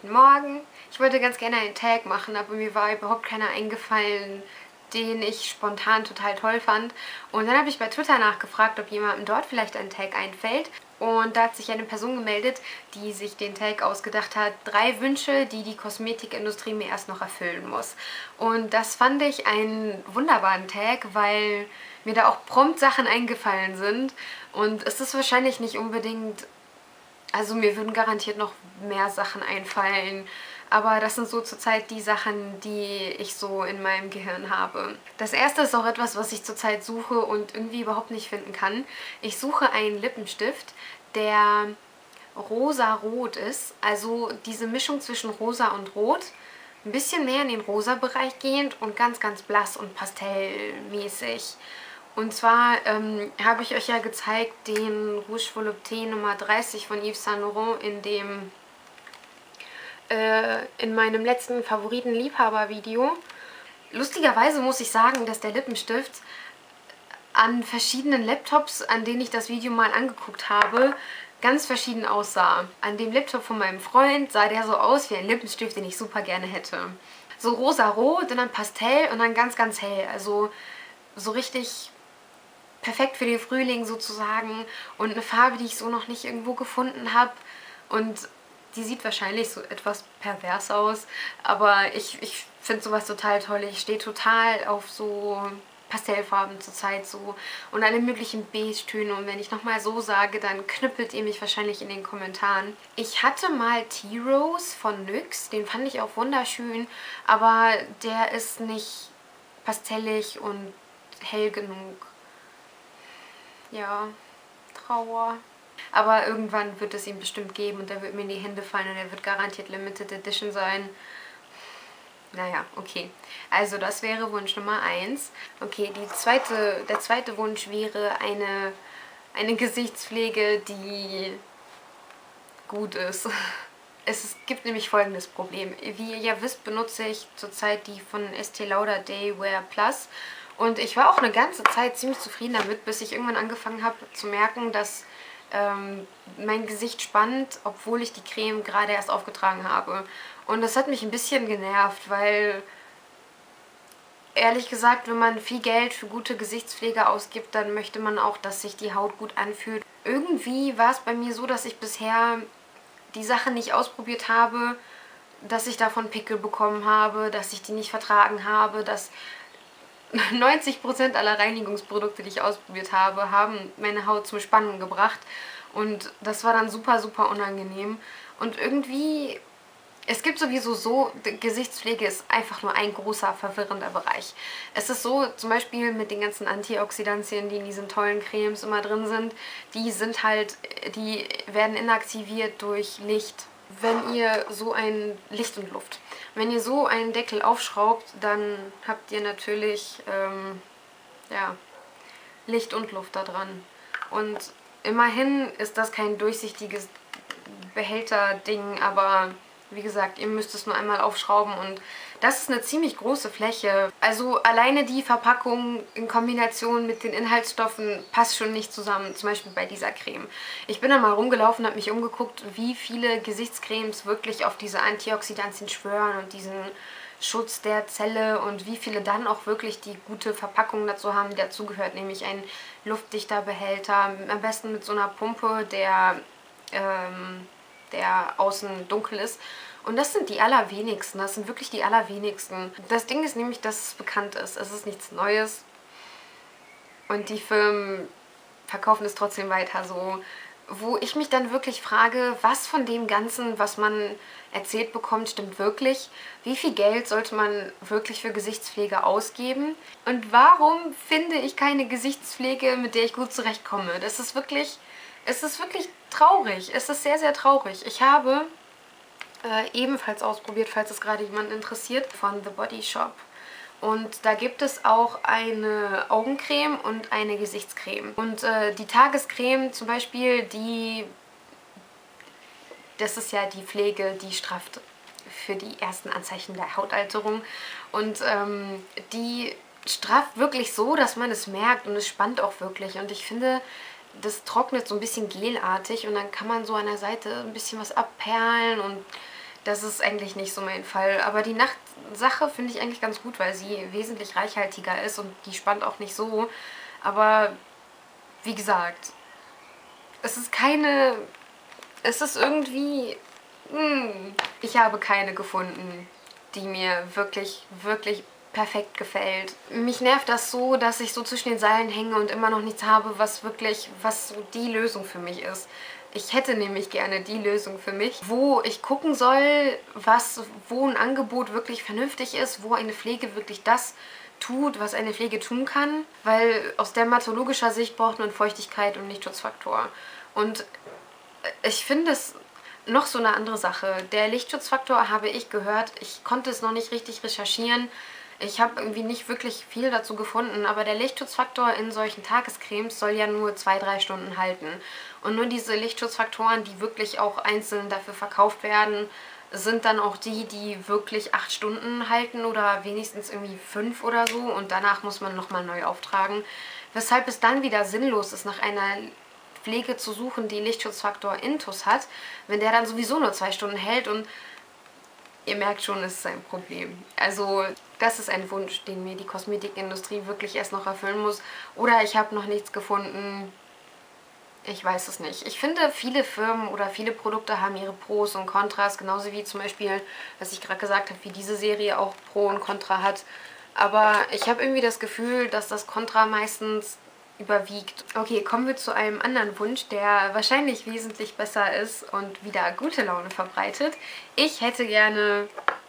Guten Morgen. Ich wollte ganz gerne einen Tag machen, aber mir war überhaupt keiner eingefallen, den ich spontan total toll fand. Und dann habe ich bei Twitter nachgefragt, ob jemandem dort vielleicht ein Tag einfällt. Und da hat sich eine Person gemeldet, die sich den Tag ausgedacht hat. 3 Wünsche, die die Kosmetikindustrie mir erst noch erfüllen muss. Und das fand ich einen wunderbaren Tag, weil mir da auch prompt Sachen eingefallen sind. Und es ist wahrscheinlich nicht unbedingt... Also mir würden garantiert noch mehr Sachen einfallen, aber das sind so zurzeit die Sachen, die ich so in meinem Gehirn habe. Das erste ist auch etwas, was ich zurzeit suche und irgendwie überhaupt nicht finden kann. Ich suche einen Lippenstift, der rosa-rot ist, also diese Mischung zwischen rosa und rot, ein bisschen mehr in den rosa-Bereich gehend und ganz, ganz blass und pastellmäßig. Und zwar habe ich euch ja gezeigt den Rouge Volupté Nummer 30 von Yves Saint Laurent in meinem letzten Favoriten-Liebhaber-Video. Lustigerweise muss ich sagen, dass der Lippenstift an verschiedenen Laptops, an denen ich das Video mal angeguckt habe, ganz verschieden aussah. An dem Laptop von meinem Freund sah der so aus wie ein Lippenstift, den ich super gerne hätte. So rosa-rot und dann Pastell und dann ganz, ganz hell. Also so richtig... perfekt für den Frühling sozusagen und eine Farbe, die ich so noch nicht irgendwo gefunden habe. Und die sieht wahrscheinlich so etwas pervers aus, aber ich finde sowas total toll. Ich stehe total auf so Pastellfarben zurzeit so und alle möglichen Beige-Töne. Und wenn ich nochmal so sage, dann knüppelt ihr mich wahrscheinlich in den Kommentaren. Ich hatte mal Tea Rose von NYX, den fand ich auch wunderschön, aber der ist nicht pastellig und hell genug. Ja, Trauer. Aber irgendwann wird es ihn bestimmt geben und der wird mir in die Hände fallen und er wird garantiert Limited Edition sein. Naja, okay. Also das wäre Wunsch Nummer 1. Okay, der zweite Wunsch wäre eine Gesichtspflege, die gut ist. Es gibt nämlich folgendes Problem. Wie ihr ja wisst, benutze ich zurzeit die von Estée Lauder Day Wear Plus. Und ich war auch eine ganze Zeit ziemlich zufrieden damit, bis ich irgendwann angefangen habe zu merken, dass mein Gesicht spannt, obwohl ich die Creme gerade erst aufgetragen habe. Und das hat mich ein bisschen genervt, weil ehrlich gesagt, wenn man viel Geld für gute Gesichtspflege ausgibt, dann möchte man auch, dass sich die Haut gut anfühlt. Irgendwie war es bei mir so, dass ich bisher die Sachen nicht ausprobiert habe, dass ich davon Pickel bekommen habe, dass ich die nicht vertragen habe, dass 90% aller Reinigungsprodukte, die ich ausprobiert habe, haben meine Haut zum Spannen gebracht. Und das war dann super, super unangenehm. Und irgendwie, es gibt sowieso so, Gesichtspflege ist einfach nur ein großer, verwirrender Bereich. Es ist so, zum Beispiel mit den ganzen Antioxidantien, die in diesen tollen Cremes immer drin sind, die werden inaktiviert durch Licht. Wenn ihr so ein Licht und Luft. Wenn ihr so einen Deckel aufschraubt, dann habt ihr natürlich ja, Licht und Luft da dran. Und immerhin ist das kein durchsichtiges Behälter-Ding, aber wie gesagt, ihr müsst es nur einmal aufschrauben und das ist eine ziemlich große Fläche. Also alleine die Verpackung in Kombination mit den Inhaltsstoffen passt schon nicht zusammen, zum Beispiel bei dieser Creme. Ich bin da mal rumgelaufen, habe mich umgeguckt, wie viele Gesichtscremes wirklich auf diese Antioxidantien schwören und diesen Schutz der Zelle und wie viele dann auch wirklich die gute Verpackung dazu haben, die dazugehört, nämlich ein luftdichter Behälter, am besten mit so einer Pumpe, der außen dunkel ist. Und das sind die allerwenigsten, das sind wirklich die allerwenigsten. Das Ding ist nämlich, dass es bekannt ist. Es ist nichts Neues. Und die Firmen verkaufen es trotzdem weiter so. Wo ich mich dann wirklich frage, was von dem Ganzen, was man erzählt bekommt, stimmt wirklich? Wie viel Geld sollte man wirklich für Gesichtspflege ausgeben? Und warum finde ich keine Gesichtspflege, mit der ich gut zurechtkomme? Es ist wirklich traurig. Es ist sehr, sehr traurig. Ich habe ebenfalls ausprobiert, falls es gerade jemanden interessiert, von The Body Shop. Und da gibt es auch eine Augencreme und eine Gesichtscreme. Und die Tagescreme zum Beispiel, das ist ja die Pflege, die strafft für die ersten Anzeichen der Hautalterung. Und die strafft wirklich so, dass man es merkt und es spannt auch wirklich. Und ich finde, das trocknet so ein bisschen gelartig und dann kann man so an der Seite ein bisschen was abperlen und Das ist eigentlich nicht so mein Fall. Aber die Nachtsache finde ich eigentlich ganz gut, weil sie wesentlich reichhaltiger ist und die spannt auch nicht so. Aber wie gesagt, es ist keine... Es ist irgendwie... ich habe keine gefunden, die mir wirklich, wirklich perfekt gefällt. Mich nervt das so, dass ich so zwischen den Seilen hänge und immer noch nichts habe, was so die Lösung für mich ist. Ich hätte nämlich gerne die Lösung für mich, wo ich gucken soll, wo ein Angebot wirklich vernünftig ist, wo eine Pflege wirklich das tut, was eine Pflege tun kann, weil aus dermatologischer Sicht braucht man Feuchtigkeit und Lichtschutzfaktor. Und ich finde es noch so eine andere Sache. Der Lichtschutzfaktor habe ich gehört, ich konnte es noch nicht richtig recherchieren. Ich habe irgendwie nicht wirklich viel dazu gefunden, aber der Lichtschutzfaktor in solchen Tagescremes soll ja nur 2-3 Stunden halten. Und nur diese Lichtschutzfaktoren, die wirklich auch einzeln dafür verkauft werden, sind dann auch die, die wirklich 8 Stunden halten oder wenigstens irgendwie 5 oder so. Und danach muss man nochmal neu auftragen. Weshalb es dann wieder sinnlos ist, nach einer Pflege zu suchen, die Lichtschutzfaktor Intus hat, wenn der dann sowieso nur 2 Stunden hält und ihr merkt schon, es ist ein Problem. Also das ist ein Wunsch, den mir die Kosmetikindustrie wirklich erst noch erfüllen muss. Oder ich habe noch nichts gefunden. Ich weiß es nicht. Ich finde, viele Firmen oder viele Produkte haben ihre Pros und Kontras, genauso wie zum Beispiel, was ich gerade gesagt habe, wie diese Serie auch Pro und Contra hat. Aber ich habe irgendwie das Gefühl, dass das Contra meistens überwiegt. Okay, kommen wir zu einem anderen Wunsch, der wahrscheinlich wesentlich besser ist und wieder gute Laune verbreitet. Ich hätte gerne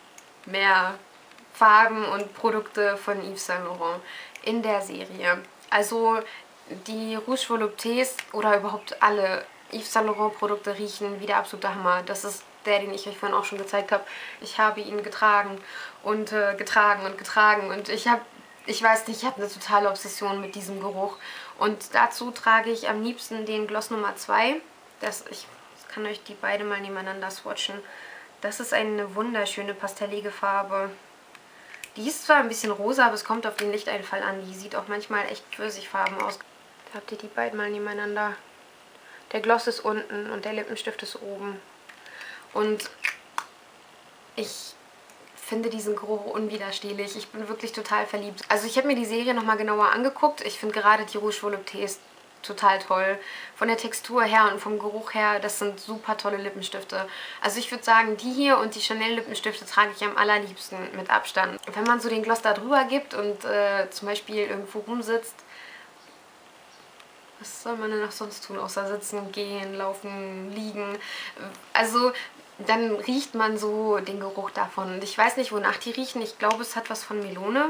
mehr Farben und Produkte von Yves Saint Laurent in der Serie. Also die Rouge Voluptés oder überhaupt alle Yves Saint Laurent Produkte riechen wie der absolute Hammer. Das ist der, den ich euch vorhin auch schon gezeigt habe. Ich habe ihn getragen und getragen und getragen und ich weiß nicht, ich habe eine totale Obsession mit diesem Geruch. Und dazu trage ich am liebsten den Gloss Nummer 2. Ich kann euch die beide mal nebeneinander swatchen. Das ist eine wunderschöne pastellige Farbe. Die ist zwar ein bisschen rosa, aber es kommt auf den Lichteinfall an. Die sieht auch manchmal echt pfirsichfarben aus. Da habt ihr die beiden mal nebeneinander. Der Gloss ist unten und der Lippenstift ist oben. Und ich finde diesen Geruch unwiderstehlich. Ich bin wirklich total verliebt. Also ich habe mir die Serie nochmal genauer angeguckt. Ich finde gerade die Rouge Voluptés total toll. Von der Textur her und vom Geruch her, das sind super tolle Lippenstifte. Also ich würde sagen, die hier und die Chanel Lippenstifte trage ich am allerliebsten mit Abstand. Wenn man so den Gloss da drüber gibt und zum Beispiel irgendwo rumsitzt, was soll man denn noch sonst tun, außer sitzen, gehen, laufen, liegen? Also dann riecht man so den Geruch davon. Und ich weiß nicht, wonach die riechen. Ich glaube, es hat was von Melone.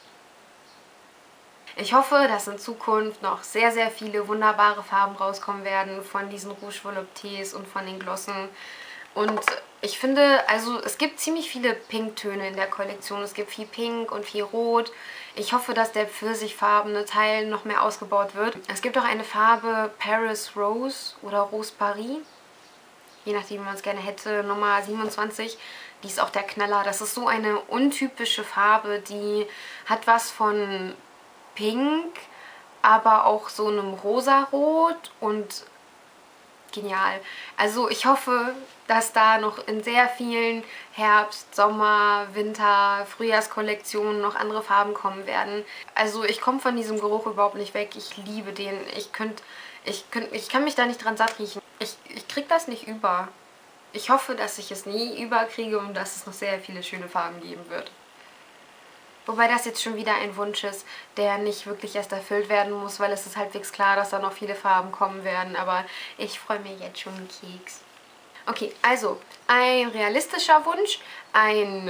Ich hoffe, dass in Zukunft noch sehr, sehr viele wunderbare Farben rauskommen werden von diesen Rouge Voluptés und von den Glossen. Und ich finde, also es gibt ziemlich viele Pinktöne in der Kollektion. Es gibt viel Pink und viel Rot. Ich hoffe, dass der pfirsichfarbene Teil noch mehr ausgebaut wird. Es gibt auch eine Farbe Paris Rose oder Rose Paris. Je nachdem, wie man es gerne hätte, Nummer 27. Die ist auch der Knaller. Das ist so eine untypische Farbe, die hat was von Pink, aber auch so einem Rosarot und genial. Also ich hoffe, dass da noch in sehr vielen Herbst-, Sommer-, Winter-, Frühjahrskollektionen noch andere Farben kommen werden. Also ich komme von diesem Geruch überhaupt nicht weg. Ich liebe den. Ich kann mich da nicht dran satt riechen. Ich kriege das nicht über. Ich hoffe, dass ich es nie überkriege und dass es noch sehr viele schöne Farben geben wird. Wobei das jetzt schon wieder ein Wunsch ist, der nicht wirklich erst erfüllt werden muss, weil es ist halbwegs klar, dass da noch viele Farben kommen werden. Aber ich freue mich jetzt schon einen Keks. Okay, also ein realistischer Wunsch, ein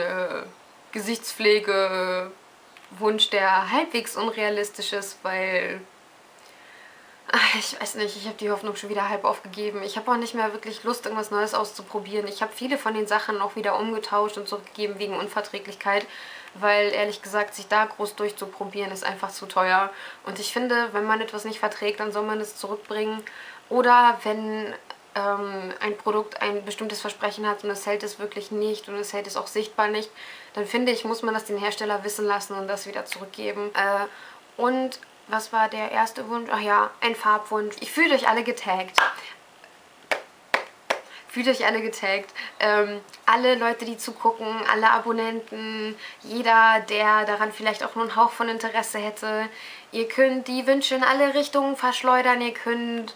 Gesichtspflegewunsch, der halbwegs unrealistisch ist, weil... Ich weiß nicht, ich habe die Hoffnung schon wieder halb aufgegeben. Ich habe auch nicht mehr wirklich Lust, irgendwas Neues auszuprobieren. Ich habe viele von den Sachen auch wieder umgetauscht und zurückgegeben wegen Unverträglichkeit, weil ehrlich gesagt, sich da groß durchzuprobieren, ist einfach zu teuer. Und ich finde, wenn man etwas nicht verträgt, dann soll man es zurückbringen. Oder wenn ein Produkt ein bestimmtes Versprechen hat und es hält es wirklich nicht und es hält es auch sichtbar nicht, dann finde ich, muss man das den Hersteller wissen lassen und das wieder zurückgeben. Und was war der erste Wunsch? Ach ja, ein Farbwunsch. Ich fühle euch alle getaggt. Fühlt euch alle getaggt. Alle Leute, die zugucken, alle Abonnenten, jeder, der daran vielleicht auch nur einen Hauch von Interesse hätte. Ihr könnt die Wünsche in alle Richtungen verschleudern, ihr könnt,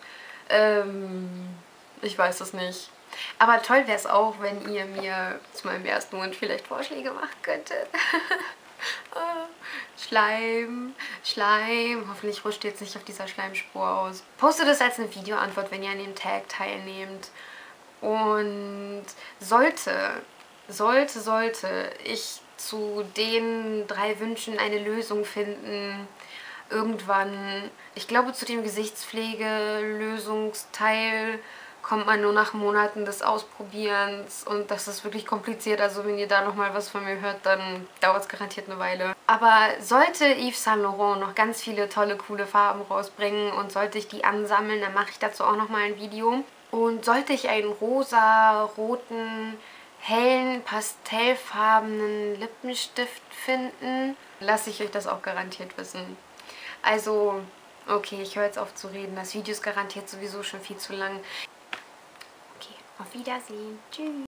ich weiß es nicht. Aber toll wäre es auch, wenn ihr mir zu meinem ersten Wunsch vielleicht Vorschläge machen könntet. Schleim, Schleim. Hoffentlich rutscht ihr jetzt nicht auf dieser Schleimspur aus. Postet es als eine Videoantwort, wenn ihr an dem Tag teilnehmt. Und sollte ich zu den 3 Wünschen eine Lösung finden, irgendwann, ich glaube zu dem Gesichtspflege-Lösungsteil kommt man nur nach Monaten des Ausprobierens und das ist wirklich kompliziert. Also wenn ihr da nochmal was von mir hört, dann dauert es garantiert eine Weile. Aber sollte Yves Saint Laurent noch ganz viele tolle, coole Farben rausbringen und sollte ich die ansammeln, dann mache ich dazu auch nochmal ein Video. Und sollte ich einen rosa, roten, hellen, pastellfarbenen Lippenstift finden, lasse ich euch das auch garantiert wissen. Also, okay, ich höre jetzt auf zu reden. Das Video ist garantiert sowieso schon viel zu lang. Okay, auf Wiedersehen. Tschüss.